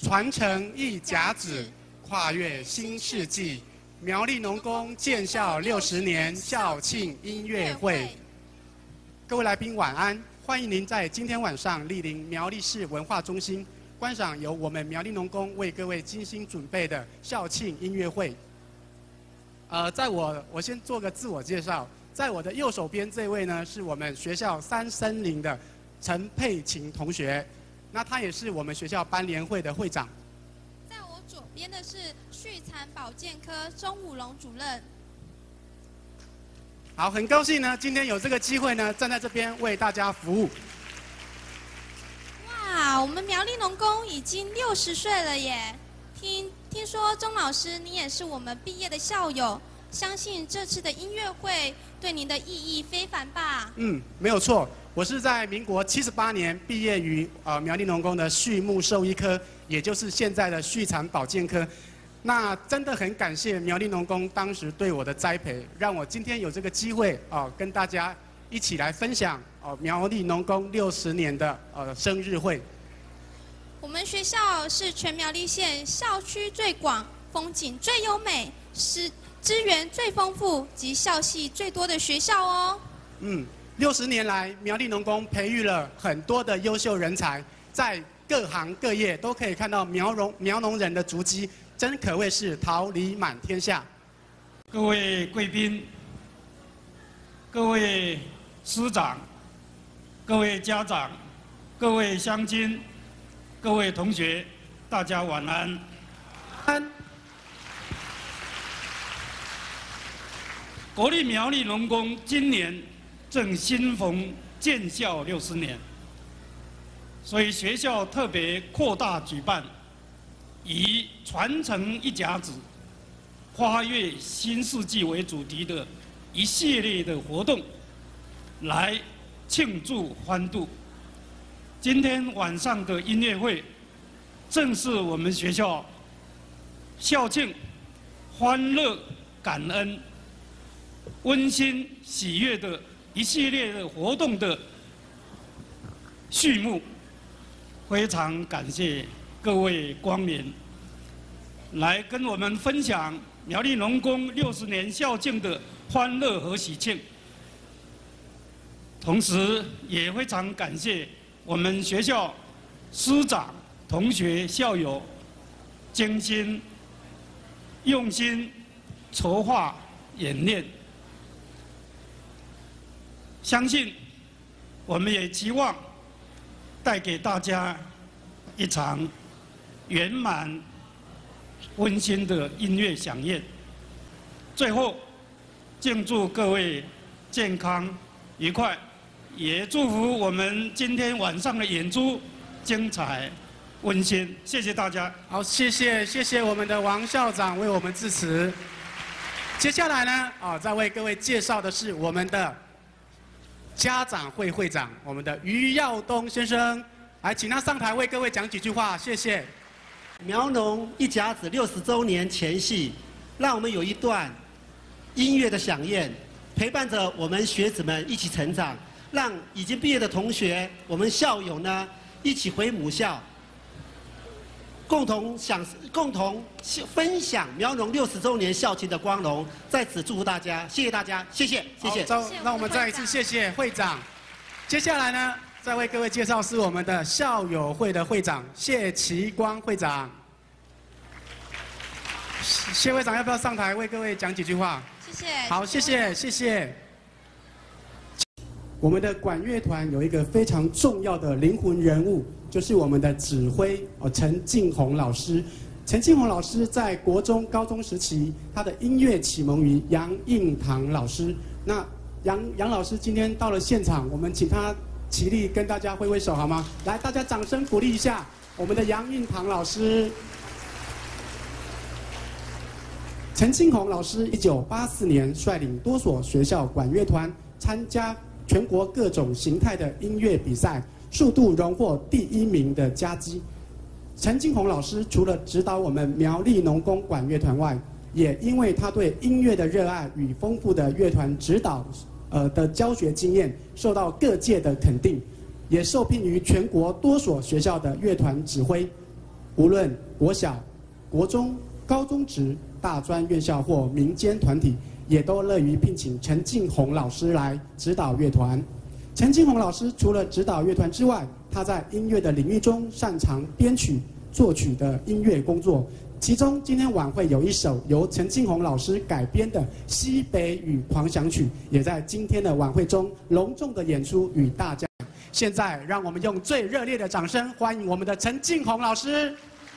传承一甲子，跨越新世纪。苗栗农工建校60年校庆音乐会。各位来宾晚安，欢迎您在今天晚上莅临苗栗市文化中心，观赏由我们苗栗农工为各位精心准备的校庆音乐会。我先做个自我介绍，在我的右手边这位呢，是我们学校3森林的陈佩琴同学，那他也是我们学校班联会的会长。 在我左边的是畜产保健科钟武龙主任。 好，很高兴呢，今天有这个机会呢，站在这边为大家服务。 哇，我们苗栗农工已经60岁了耶！听说钟老师你也是我们毕业的校友，相信这次的音乐会对您的意义非凡吧？ 没有错，我是在民国78年毕业于苗栗农工的畜牧兽医科，也就是现在的畜产保健科。那真的很感谢苗栗农工当时对我的栽培，让我今天有这个机会跟大家一起来分享苗栗农工60年的生日会。 我们学校是全苗栗县校区最广、风景最优美、资源最丰富及校系最多的学校哦。 60年来，苗栗农工培育了很多的优秀人才，在各行各业都可以看到苗农人的足迹，真可谓是桃李满天下。 各位贵宾、各位师长、各位家长、各位乡亲、各位同学，大家晚安。国立苗栗农工今年正新逢建校60年，所以学校特别扩大举办以传承一甲子、跨越新世纪为主题的一系列的活动，来庆祝欢度。今天晚上的音乐会，正是我们学校校庆、欢乐、感恩、温馨、喜悦的一系列的活动的序幕。非常感谢各位光临，来跟我们分享苗栗农工60年校庆的欢乐和喜庆。同时，也非常感谢我们学校师长、同学、校友精心用心筹划演练。相信我们也期望带给大家一场圆满、温馨的音乐飨宴。最后，敬祝各位健康愉快，也祝福我们今天晚上的演出精彩温馨。谢谢大家。 好，谢谢我们的王校长为我们致辞。接下来呢，再为各位介绍的是我们的家长会会长，我们的于耀东先生，来，请他上台为各位讲几句话，谢谢。 苗农一甲子60周年前夕，让我们有一段音乐的飨宴，陪伴着我们学子们一起成长，让已经毕业的同学，我们校友呢一起回母校，共同分享苗农60周年校庆的光荣。在此祝福大家，谢谢大家，谢谢。 那我们再一次谢谢会长。接下来呢，再为各位介绍是我们的校友会的会长谢其光会长。谢会长要不要上台为各位讲几句话？ 谢谢。 好，谢谢。我们的管乐团有一个非常重要的灵魂人物，就是我们的指挥陈敬宏老师。陈敬宏老师在国中、高中时期，他的音乐启蒙于杨应堂老师。那杨老师今天到了现场，我们请他起立跟大家挥挥手好吗？来，大家掌声鼓励一下我们的杨应堂老师。陈敬宏老师1984年率领多所学校管乐团参加全国各种形态的音乐比赛，数度荣获第1名的佳绩。陈敬宏老师除了指导我们苗栗农工管乐团外，也因为他对音乐的热爱与丰富的乐团指导的教学经验，受到各界的肯定，也受聘于全国多所学校的乐团指挥。 无论国小、国中、高中职、大专院校或民间团体，也都乐于聘请陈敬宏老师来指导乐团。陈敬宏老师除了指导乐团之外，他在音乐的领域中擅长编曲、作曲的音乐工作。其中，今天晚会有一首由陈敬宏老师改编的《西北雨狂想曲》，也在今天的晚会中隆重的演出与大家。现在，让我们用最热烈的掌声欢迎我们的陈敬宏老师。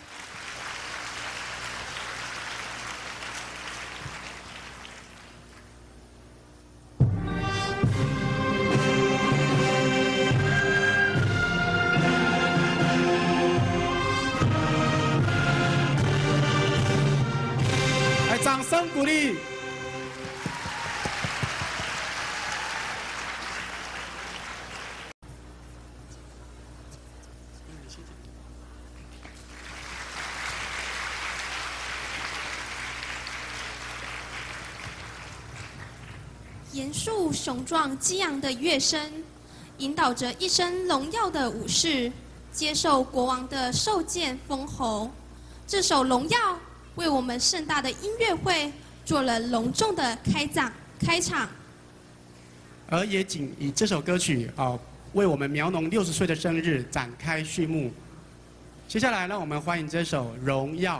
掌声鼓励。 严肃雄壮激昂的乐声，引导着一身荣耀的武士，接受国王的授剑封侯。这首《荣耀》为我们盛大的音乐会做了隆重的开场， 而也仅以这首歌曲为我们苗农60岁的生日展开序幕。接下来，让我们欢迎这首《荣耀》。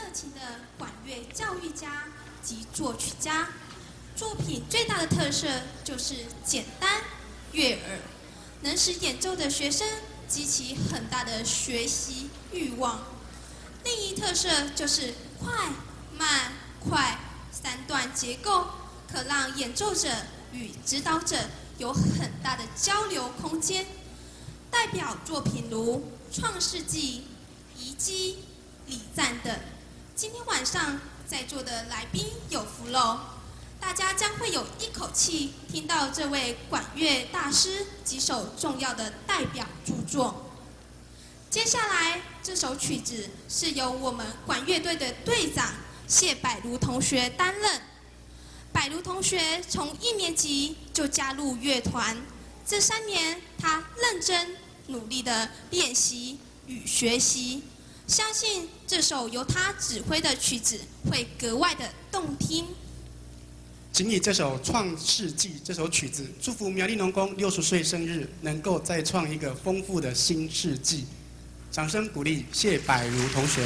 情的管乐教育家及作曲家。作品最大的特色就是简单悦耳，能使演奏的学生激起很大的学习欲望。另一特色就是快、慢、快三段结构，可让演奏者与指导者有很大的交流空间。代表作品如《创世纪》、《遗迹》、《礼赞》等。今天晚上在座的来宾有福喽，大家将会有一口气听到这位管乐大师几首重要的代表著作。接下来这首曲子是由我们管乐队的队长谢百如同学担任。百如同学从1年级就加入乐团，这3年他认真努力的练习与学习，相信这首由他指挥的曲子会格外的动听。 请以这首《创世纪》这首曲子，祝福苗栗农工60岁生日，能够再创一个丰富的新世纪。掌声鼓励谢百如同学。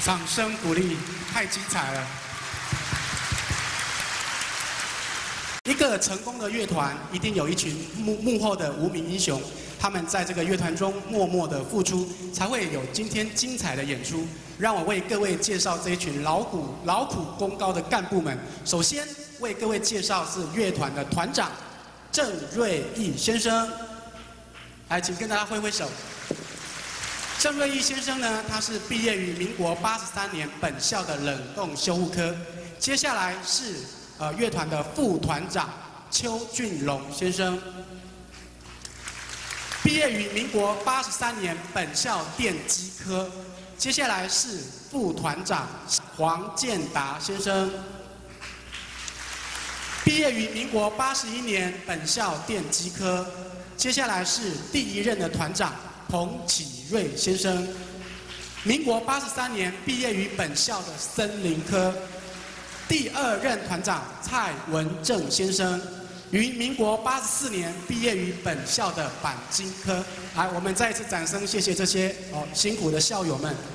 掌声鼓励，太精彩了！一个成功的乐团，一定有一群幕后的无名英雄，他们在这个乐团中默默的付出，才会有今天精彩的演出。让我为各位介绍这一群劳苦功高的干部们。首先为各位介绍是乐团的团长郑瑞义先生，来，请跟大家挥挥手。郑瑞义先生呢，他是毕业于民国83年本校的冷冻修护科。接下来是乐团的副团长邱俊龙先生，毕业于民国83年本校电机科。接下来是副团长黄建达先生，毕业于民国81年本校电机科。接下来是第一任的团长彭启瑞先生，民国83年毕业于本校的森林科。第二任团长蔡文正先生，于民国84年毕业于本校的钣金科。来，我们再一次掌声，谢谢这些辛苦的校友们。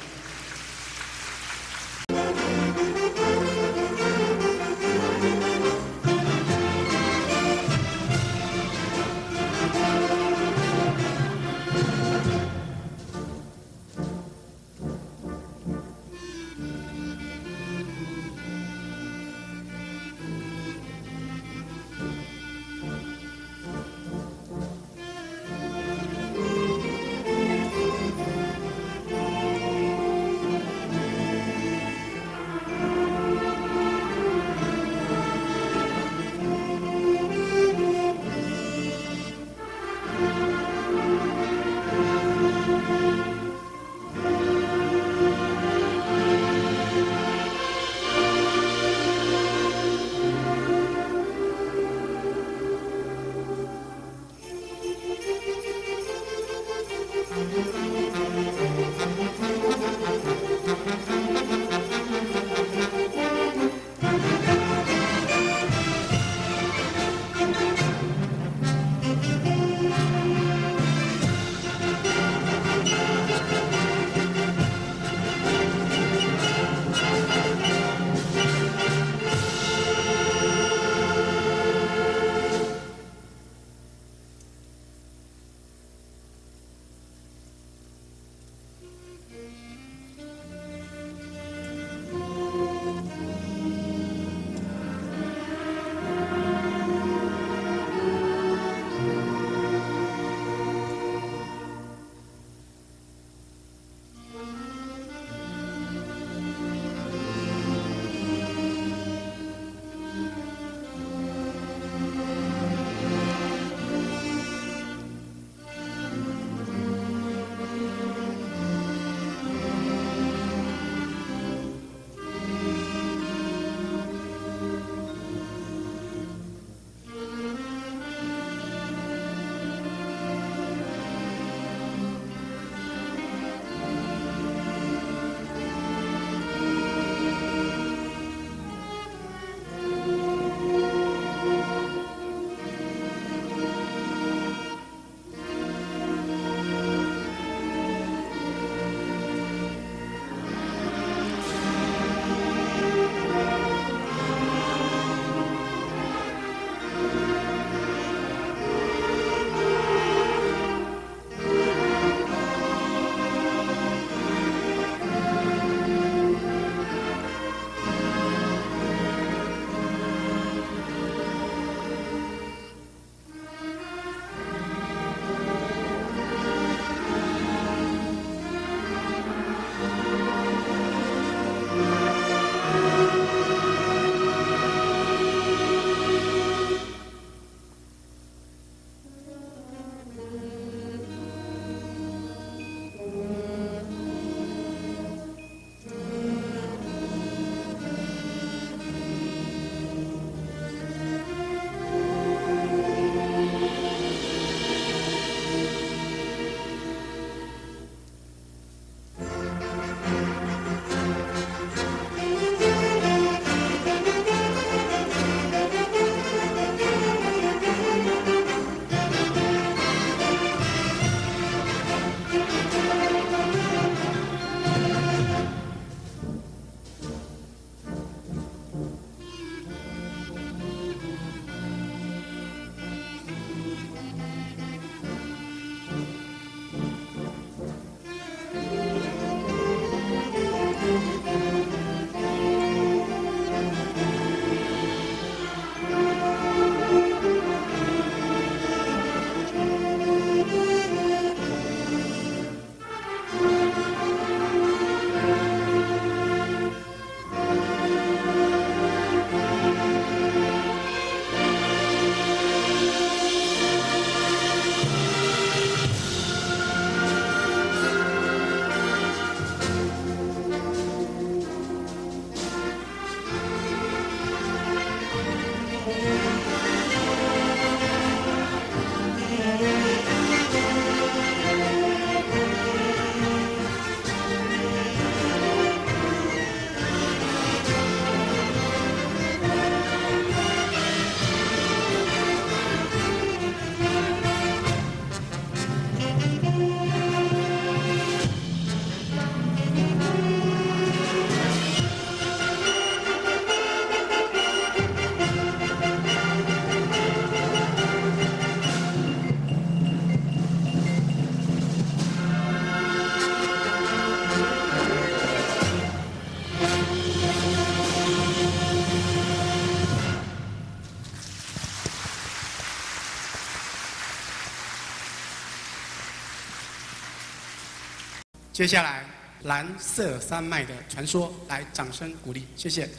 接下来蓝色山脉的传说，来掌声鼓励，谢谢。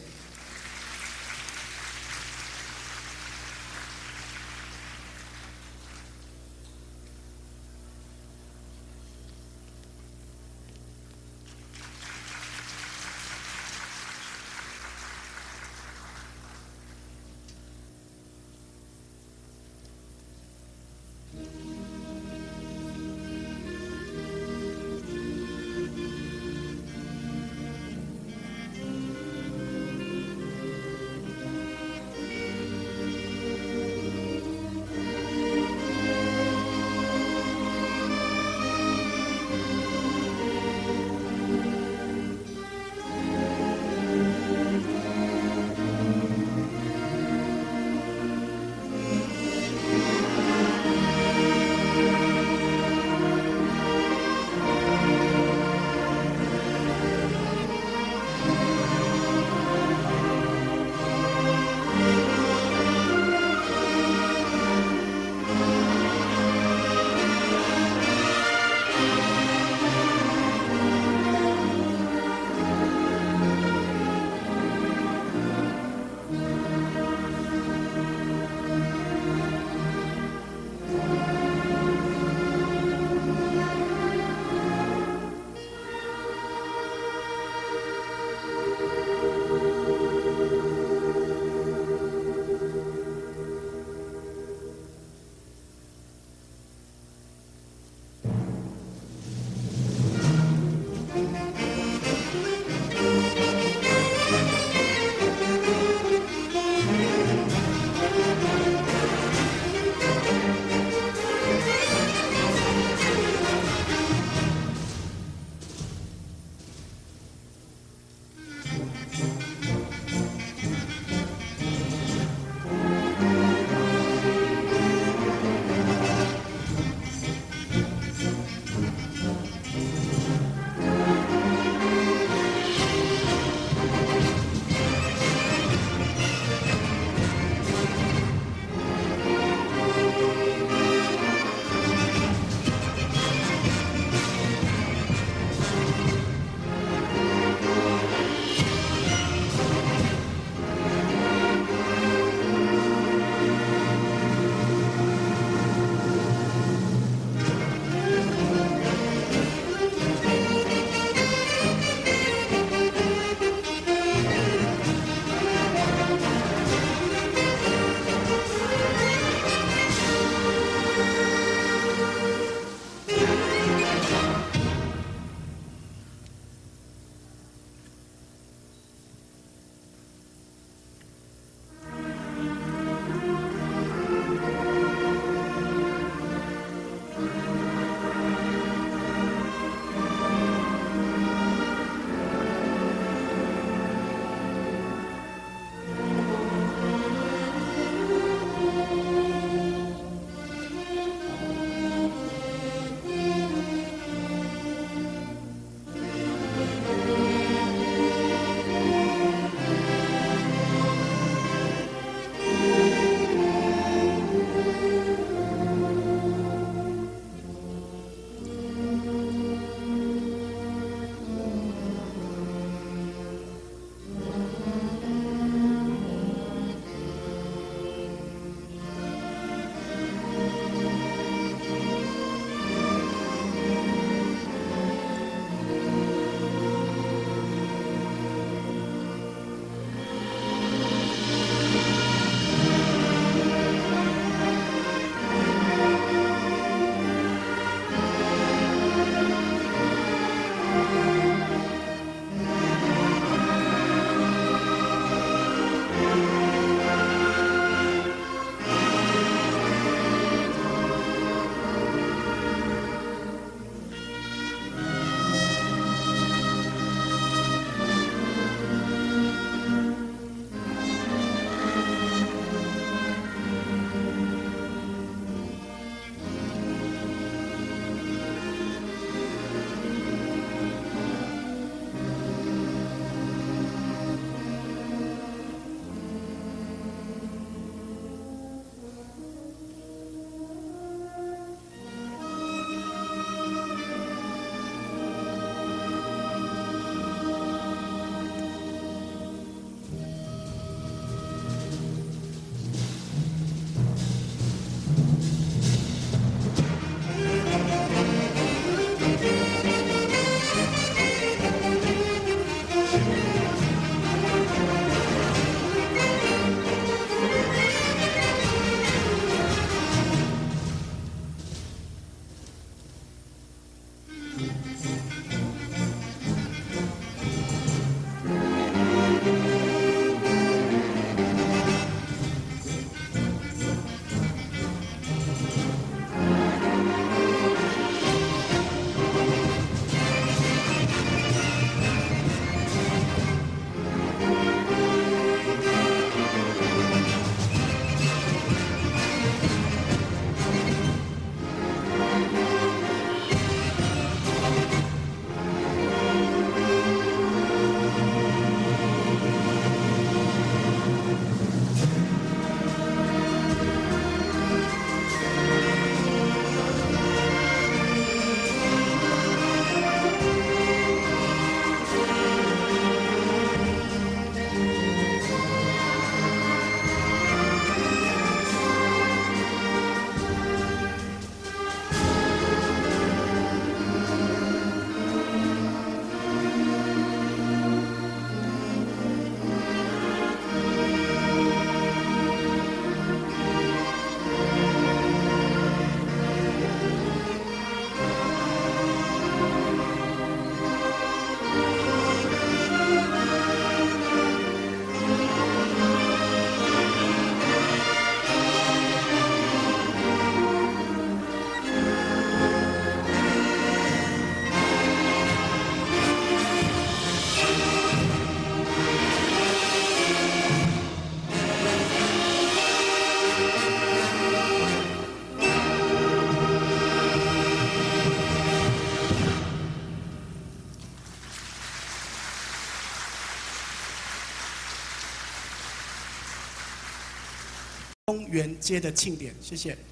公园街的庆典，谢谢。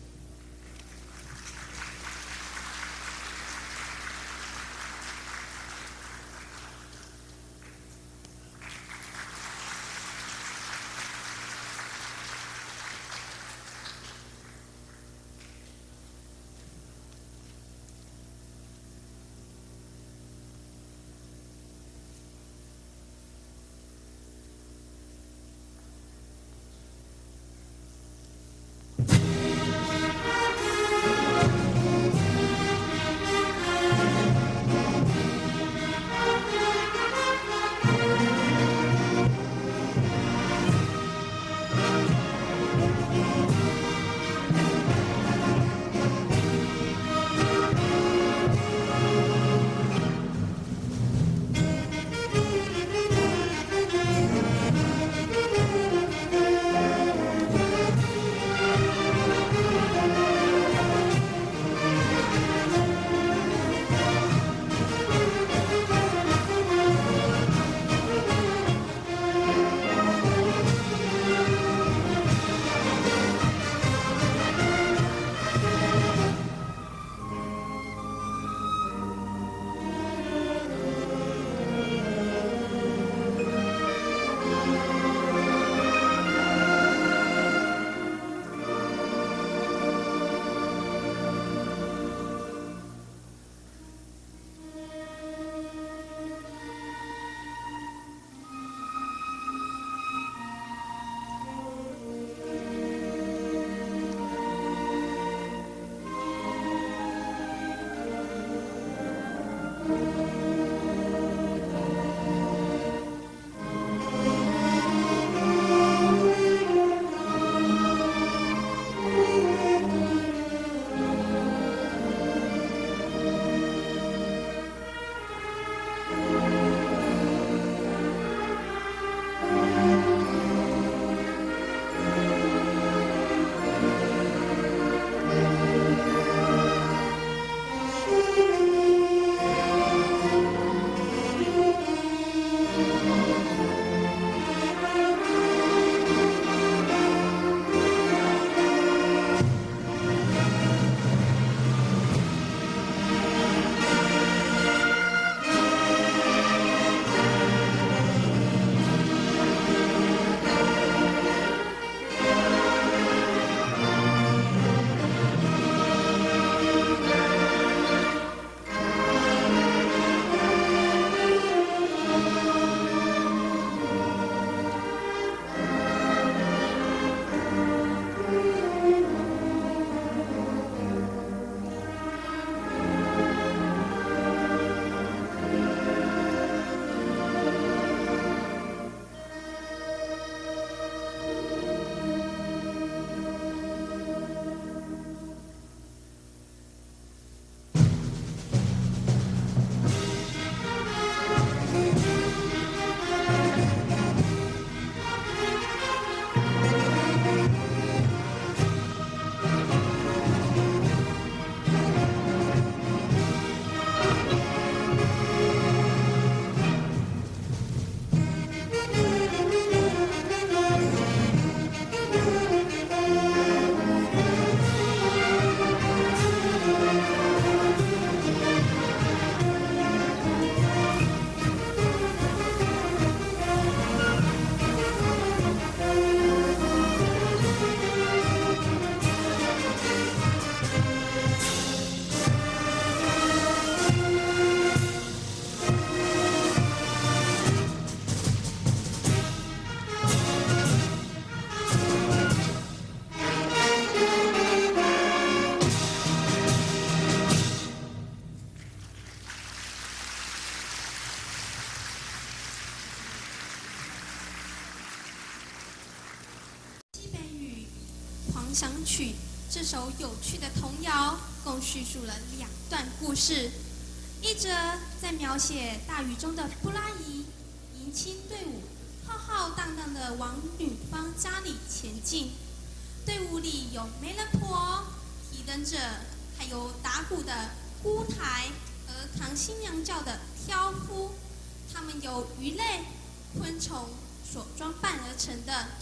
狂想曲》这首有趣的童谣，共叙述了2段故事。一则在描写大雨中的布拉姨迎亲队伍，浩浩荡荡地往女方家里前进。队伍里有媒人婆、提灯者，还有打鼓的姑台和扛新娘轿的挑夫。他们由鱼类、昆虫所装扮而成的。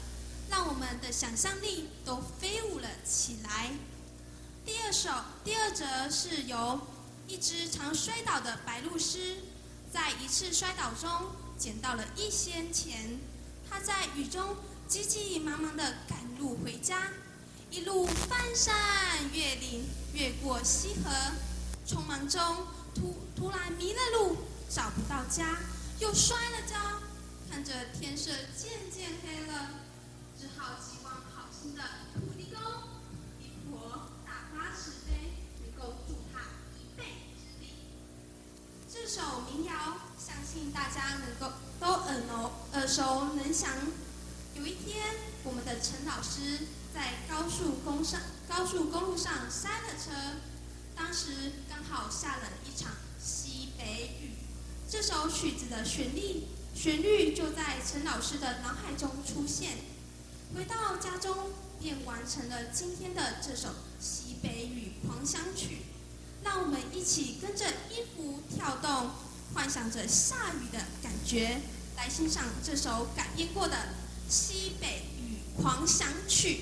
让我们的想象力都飞舞了起来。第二则是由一只常摔倒的白鹭鸶，在一次摔倒中捡到了1仙钱。他在雨中急急忙忙地赶路回家，一路翻山越岭，越过溪河，匆忙中突然迷了路，找不到家，又摔了跤，看着天色渐渐黑了，只好寄望好心的土地公、姨婆大发慈悲，能够助他一臂之力。这首民谣，相信大家都耳熟能详。有一天，我们的陈老师在高速公路上塞了车，当时刚好下了一场西北雨。这首曲子的旋律就在陈老师的脑海中出现。回到家中，便完成了今天的这首西北雨狂想曲。让我们一起跟着音符跳动，幻想着下雨的感觉，来欣赏这首改编过的《西北雨狂想曲》。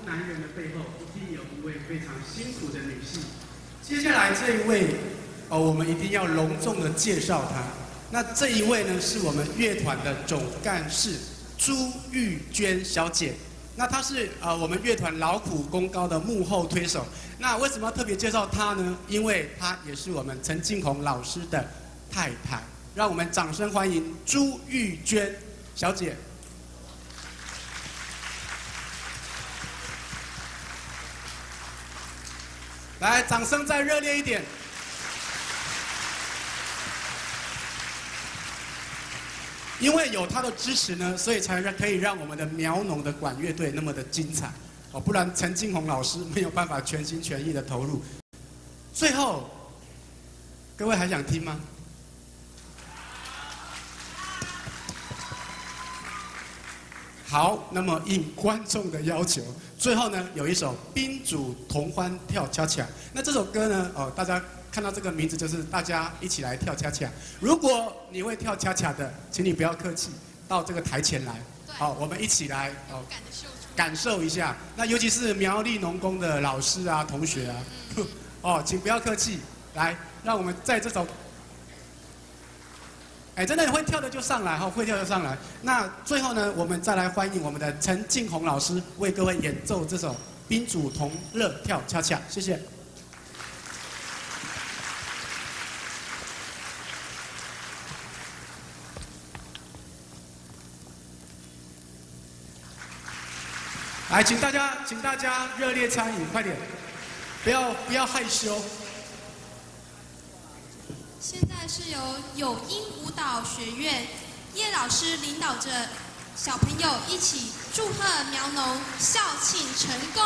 男人的背后一定有一位非常辛苦的女性。接下来这一位，我们一定要隆重的介绍她。那这一位呢，是我们乐团的总干事朱玉娟小姐。那她是我们乐团劳苦功高的幕后推手。那为什么要特别介绍她呢？因为她也是我们陈敬宏老师的太太。让我们掌声欢迎朱玉娟小姐。来，掌声再热烈一点。因为有他的支持呢，所以才可以让我们的苗农的管乐队那么的精彩哦，不然陈金红老师没有办法全心全意的投入。最后，各位还想听吗？好，那么应观众的要求，最后呢有一首《宾主同欢跳恰恰》。那这首歌呢，大家看到这个名字就是大家一起来跳恰恰。如果你会跳恰恰的，请你不要客气，到这个台前来，好，我们一起来感受一下。那尤其是苗栗农工的老师啊、同学啊，请不要客气，来，让我们在这首。真的会跳的就上来哈，会跳就上来。那最后呢，我们再来欢迎我们的陈敬宏老师为各位演奏这首《宾主同乐跳恰恰》，谢谢。来，请大家热烈参与，快点，不要害羞。 现在是由友英舞蹈学院叶老师领导着小朋友一起祝贺苗农校庆成功。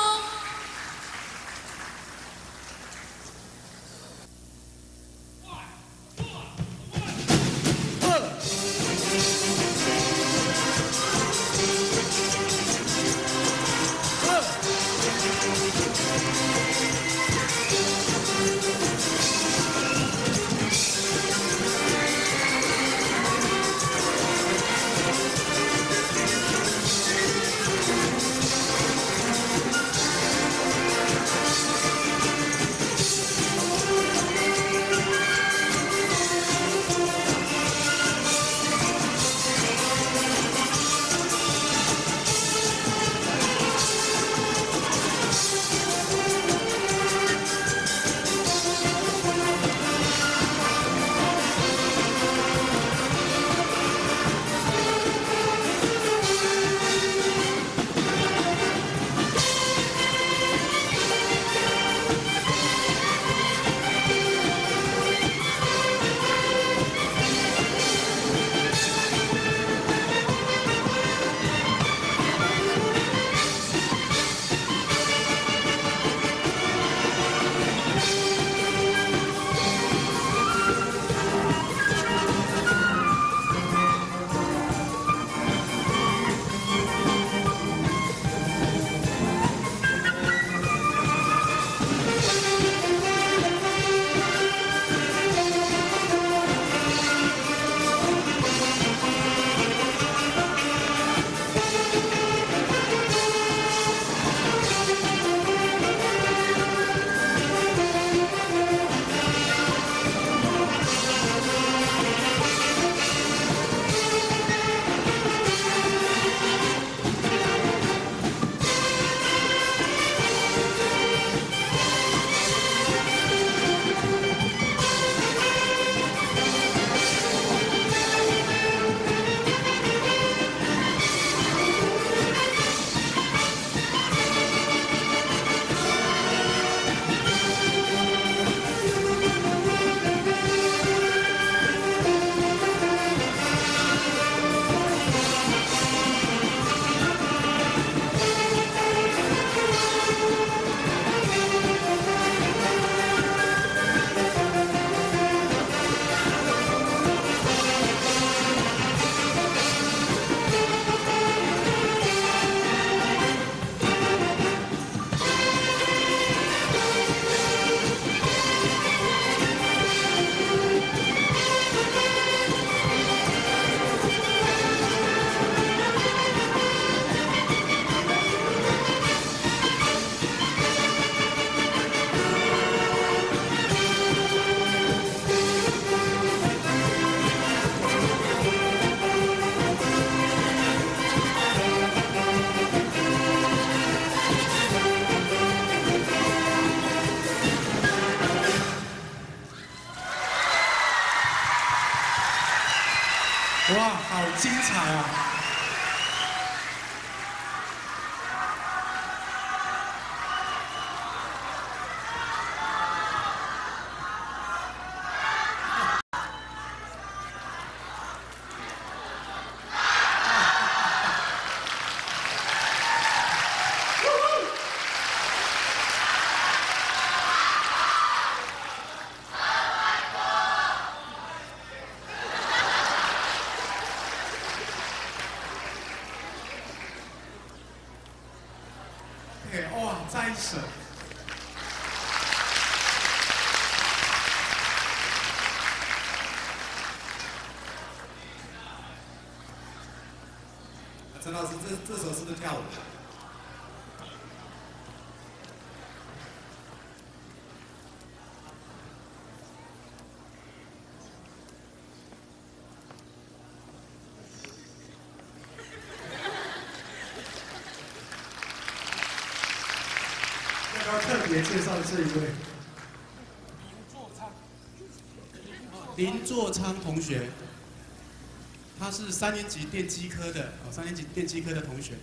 哇，再审。 陈老师，这首是不是跳舞？ 要不要特别介绍这一位？林作昌同学。他是3年级电机科的，3年级电机科的同学。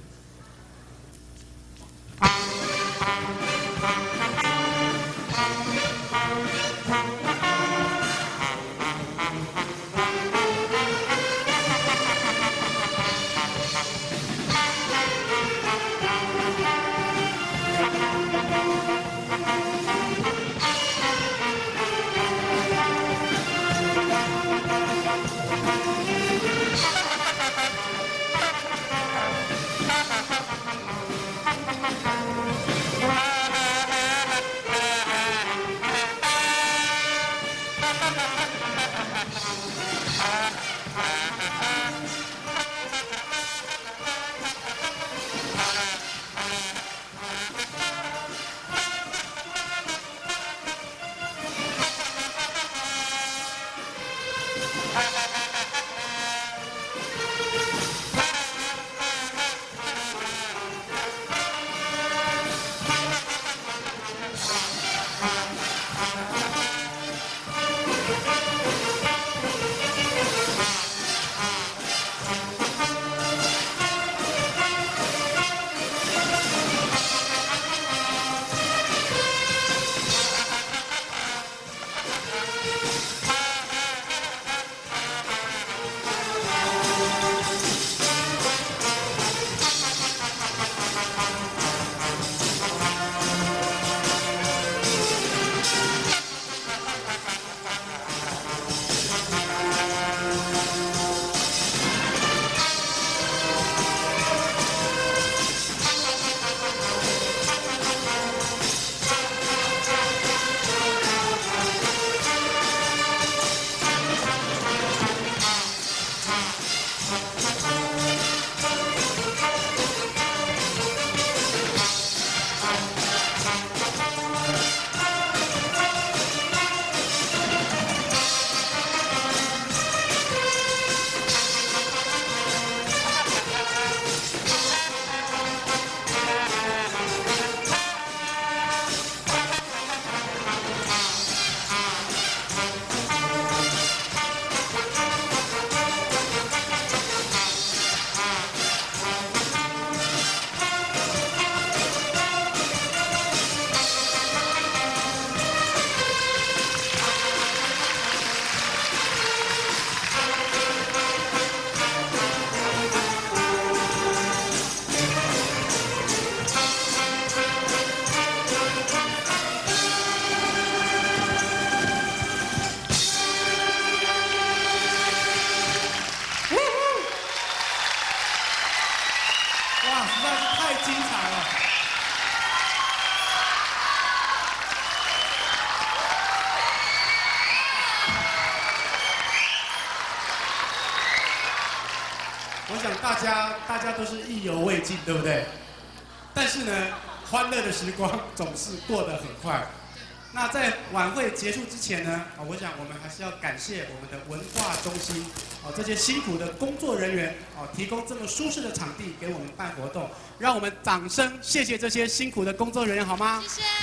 我想大家都是意犹未尽，对不对？但是呢，欢乐的时光总是过得很快。那在晚会结束之前呢，我想我们还是要感谢我们的文化中心这些辛苦的工作人员提供这么舒适的场地给我们办活动，让我们掌声谢谢这些辛苦的工作人员好吗？ 谢谢。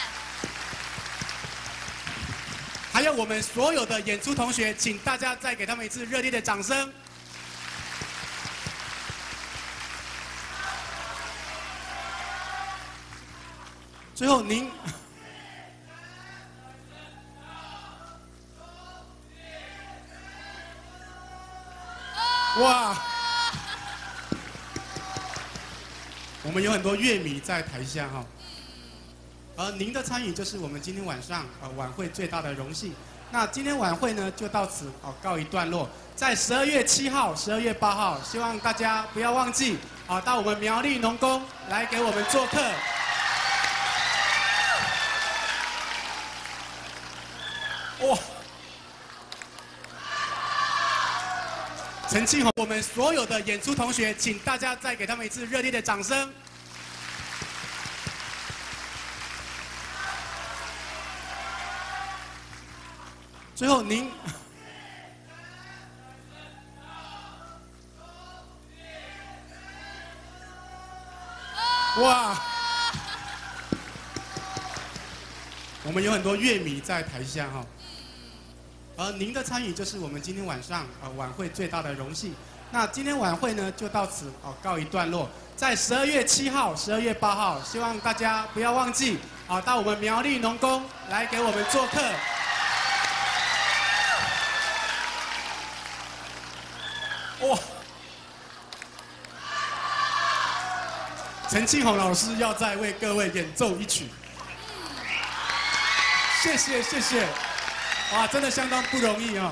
还有我们所有的演出同学，请大家再给他们一次热烈的掌声。最后您，哇，我们有很多乐迷在台下哈，而您的参与就是我们今天晚上晚会最大的荣幸。那今天晚会呢就到此告一段落，在12月7号、12月8号，希望大家不要忘记到我们苗栗农工来给我们做客。 陈庆红，我们所有的演出同学，请大家再给他们一次热烈的掌声。最后您，哇！我们有很多乐迷在台下哈。而您的参与就是我们今天晚上晚会最大的荣幸。那今天晚会呢就到此告一段落。在12月7号、12月8号，希望大家不要忘记到我们苗栗农工来给我们做客。哇！陈庆红老师要再为各位演奏一曲。谢谢谢谢。哇，真的相当不容易啊！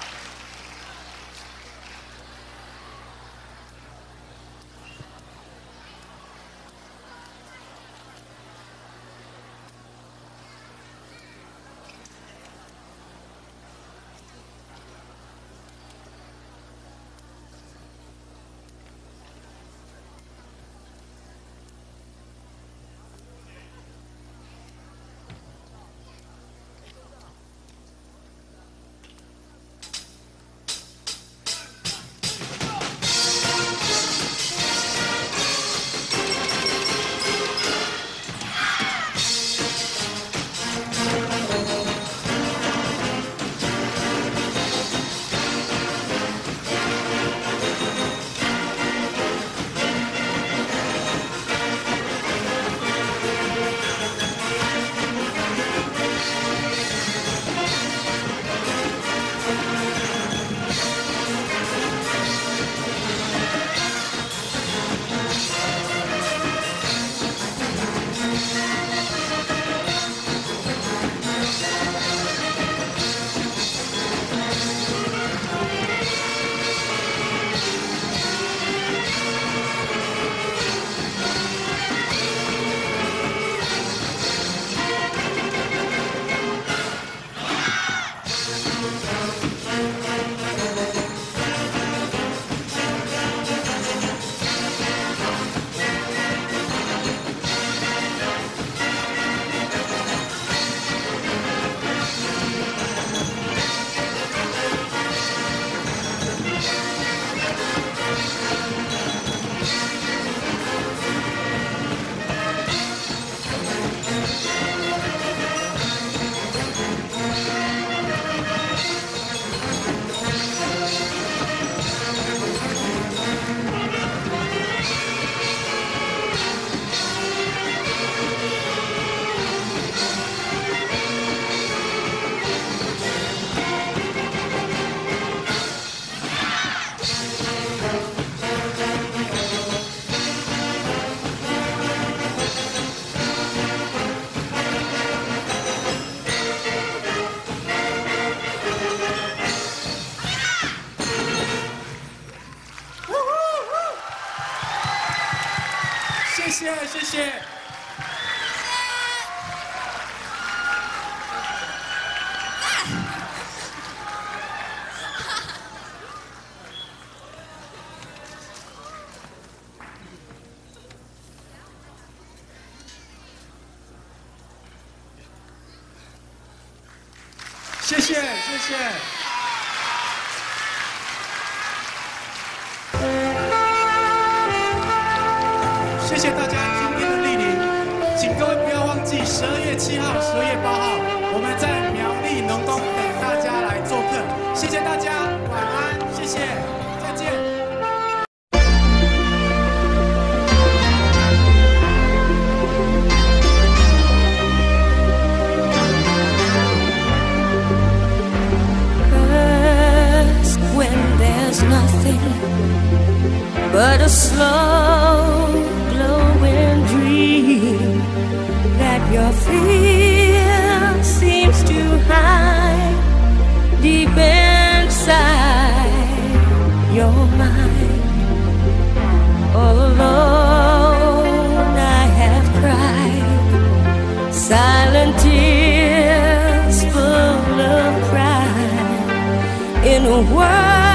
谢谢。谢谢，谢谢。谢谢大家今天的莅临，请各位不要忘记12月7号、12月8号，我们在苗栗农工等大家来做客。谢谢大家，晚安，谢谢，再见。 But a slow glowing dream that your fear seems to hide deep inside your mind. All alone I have cried silent tears full of pride in a world